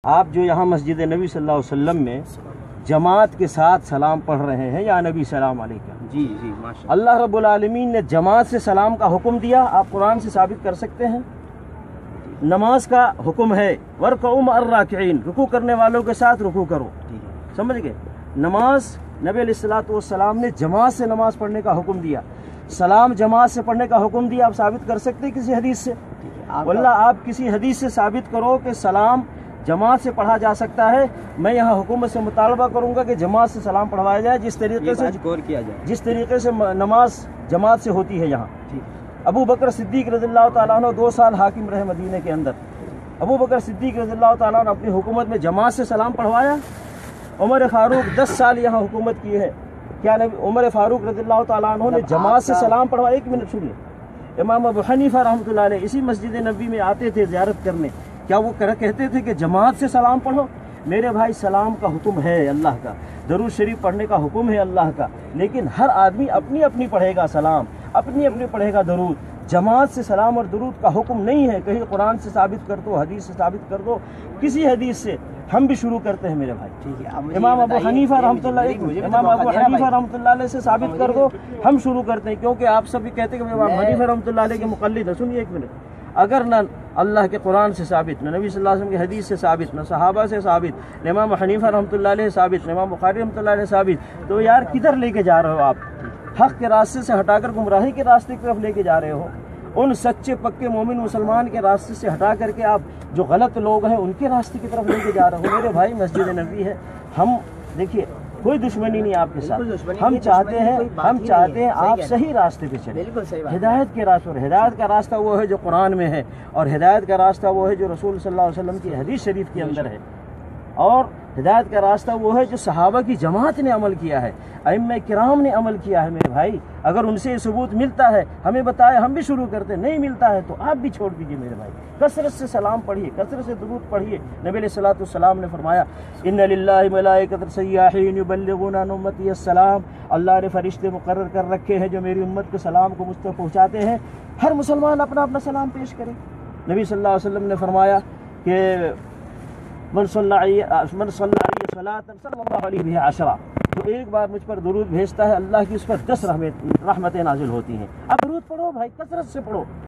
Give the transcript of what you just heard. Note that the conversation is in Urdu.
آپ جو یہاں مسجد نبی صلی اللہ علیہ وسلم میں جماعت کے ساتھ سلام پڑھ رہے ہیں، یا نبی سلام علیکم، جی جی ماشاء اللہ رب العالمین نے جماعت سے سلام کا حکم دیا، آپ قرآن سے ثابت کر سکتے ہیں؟ نماز کا حکم ہے وَارْكَعُوا مَعَ الرَّاكِعِينَ، رکوع کرنے والوں کے ساتھ رکوع کرو، سمجھ گئے؟ نماز نبی علیہ الصلوۃ والسلام نے جماعت سے نماز پڑھنے کا حکم دیا، سلام جماعت سے پڑھنے کا حکم دیا، آپ ثابت کر سکتے ہیں کسی حدیث سے؟ واللہ آپ کسی حدیث سے ثابت کرو کہ سلام جماعت سے پڑھا جا سکتا ہے، میں یہاں حکومت سے مطالبہ کروں گا کہ جماعت سے سلام پڑھوایا جائے، جس طریقے سے نماز جماعت سے ہوتی ہے یہاں۔ ابو بکر صدیق رضی اللہ تعالیٰ عنہ 2 سال حاکم رہے مدینے کے اندر، ابو بکر صدیق رضی اللہ تعالیٰ عنہ اپنی حکومت میں جماعت سے سلام پڑھوایا؟ عمر فاروق 10 سال یہاں حکومت کی ہے، کیا عمر فاروق رضی اللہ تعالیٰ عنہ نے جماعت سے سلام پڑھوایا؟ ایک منٹ سنیے، امام ابو حنیفہ رحمۃ اللہ علیہ اسی مسجد نبوی میں آتے تھے زیارت کرنے، کیا وہ کہتے تھے کہ جماعت سے سلام پڑھو؟ میرے بھائی سلام کا حکم ہے اللہ کا، درود شریف پڑھنے کا حکم ہے اللہ کا، لیکن ہر آدمی اپنی اپنی پڑھے گا سلام، اپنی اپنی پڑھے گا درود، جماعت سے سلام اور درود کا حکم نہیں ہے۔ کہیں قرآن سے ثابت کر دو، حدیث سے ثابت کر دو، کسی حدیث سے ہم بھی شروع کرتے ہیں میرے بھائی۔ امام ابو حنیفہ رحمۃ اللہ علیہ سے ثابت کر دو، ہم شروع کرتے ہیں، کیونکہ آپ سب بھی کہتے ہیں کہ امام حنیفہ رحمۃ اللہ علیہ کے مقلد ہیں۔ سنیے ایک منٹ، اگر نہ اللہ کے قرآن سے ثابت، نہ نبی صلی اللہ علیہ وسلم کی حدیث سے ثابت، نہ صحابہ سے ثابت، نہ امام حنیفہ رحمۃ اللہ علیہ ثابت، نہ امام بخاری رحمۃ اللہ علیہ ثابت، تو یار کدھر لے کے جا رہے ہو آپ؟ حق کے راستے سے ہٹا کر گمراہی کے راستے کی طرف لے کے جا رہے ہو، ان سچے پکے مومن مسلمان کے راستے سے ہٹا کر کے آپ جو غلط لوگ ہیں ان کے راستے کی طرف لے کے جا رہے ہو۔ میرے بھائی مسجد نبوی ہے، ہم دیکھیے کوئی دشمنی نہیں آپ کے ساتھ، ہم چاہتے ہیں آپ صحیح راستے پہ چلیں، ہدایت کے راستے پر۔ ہدایت کا راستہ وہ ہے جو قرآن میں ہے، اور ہدایت کا راستہ وہ ہے جو رسول صلی اللہ علیہ وسلم کی حدیث شریف کے اندر ہے، اور ہدایت کا راستہ وہ ہے جو صحابہ کی جماعت نے عمل کیا ہے، ائمہ کرام نے عمل کیا ہے۔ میرے بھائی اگر ان سے یہ ثبوت ملتا ہے ہمیں بتائے، ہم بھی شروع کرتے، نہیں ملتا ہے تو آپ بھی چھوڑ دیجئے میرے بھائی۔ کثرت سے سلام پڑھیے، کثرت سے درود پڑھیے۔ نبی علیہ الصلوۃ والسلام نے فرمایا ان للہ ملائکۃ سیاحین یبلغون عن امتی السلام، اللہ نے فرشتے مقرر کر رکھے ہیں جو میری امت کے سلام کو مجھ تک پہنچاتے ہیں۔ ہر مسلمان اپنا اپنا سلام پیش کرے۔ نبی صلی اللہ علیہ وسلم نے فرمایا کہ من صلی علیہ صلاۃ صلی اللہ علیہ بہا عشرہ، جو ایک بار مجھ پر درود بھیجتا ہے اللہ کی اس پر 10 رحمتیں نازل ہوتی ہیں۔ اب درود پڑھو بھائی، کثرت سے پڑھو۔